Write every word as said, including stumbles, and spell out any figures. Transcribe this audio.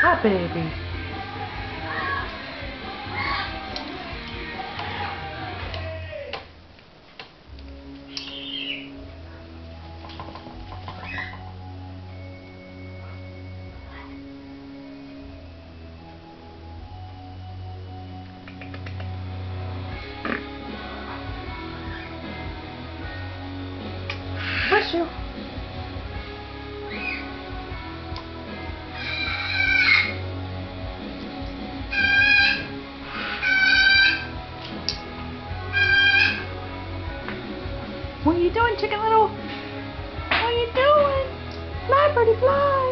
Hi, baby. Bless you. What are you doing, Chicken Little? What are you doing? Fly, birdie, fly.